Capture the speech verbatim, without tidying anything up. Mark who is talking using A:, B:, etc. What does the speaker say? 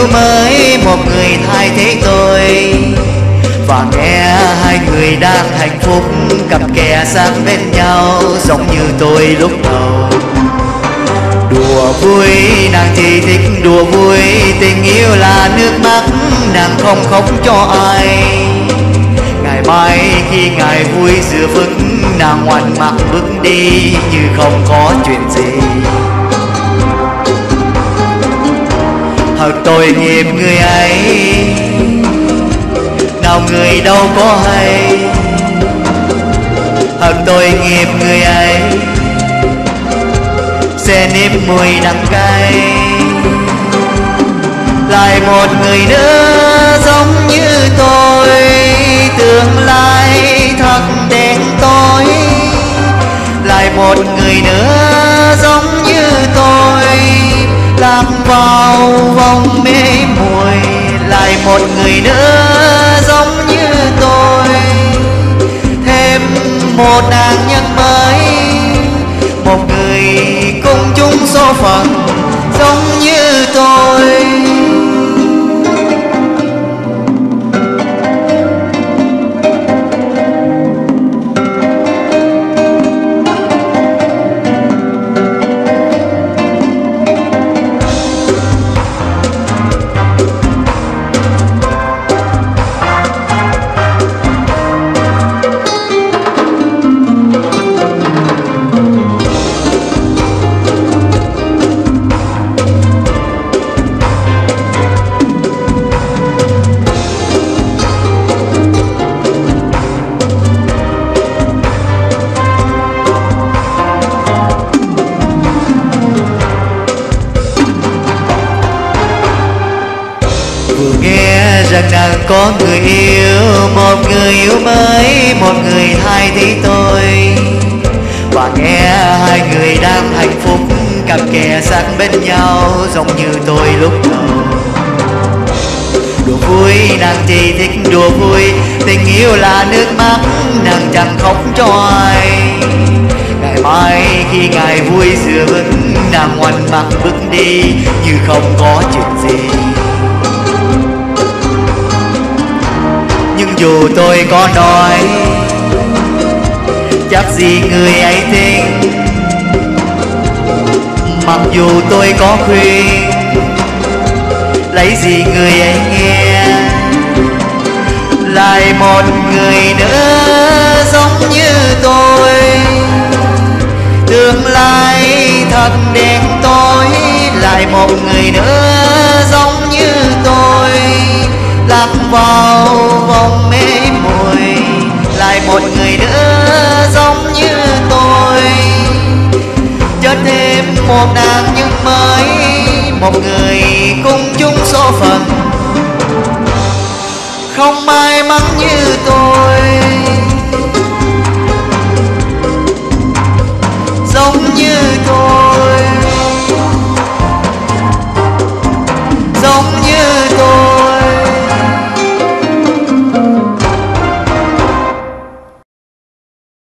A: yêu mới, một người thay thế tôi. Và nghe hai người đang hạnh phúc, cặp kè sát bên nhau giống như tôi lúc đầu. Đùa vui, nàng chỉ thích đùa vui, tình yêu là nước mắt, nàng không khóc cho ai. Ngày mai khi ngày vui giữa phức, nàng ngoảnh mặt bước đi như không có chuyện gì. Thật tội nghiệp người ấy, nào người đâu có hay. Thật tội nghiệp người ấy, sẽ nếm mùi đắng cay. Lại một người nữa giống như tôi, tương lai thật đen tối. Lại một người nữa giống như tôi, lạc vào vòng mê muội. Lại một người nữa giống như tôi, thêm một nạn nhân mới, một người cùng chung số phận giống như tôi. Vừa nghe rằng nàng có người yêu, một người yêu mới, một người thay thế tôi. Và nghe hai người đang hạnh phúc, cặp kè sát bên nhau giống như tôi lúc đầu. Đùa vui, nàng chỉ thích đùa vui, tình yêu là nước mắt, nàng chẳng khóc cho ai. Ngày mai khi ngày vui giữa vực, nàng ngoảnh mặt bước đi như không có chuyện gì. Nhưng dù tôi có nói, chắc gì người ấy tin. Mặc dù tôi có khuyên, lấy gì người ấy nghe. Lại một người nữa giống như tôi, tương lai thật đen tối. Lại một người nữa giống như tôi, lạc vào vòng mê muội. Lại một người nữa giống như tôi, cho thêm một nạn nhân mới, một người cùng chung số phận không may mắn như tôi. Giống như tôi.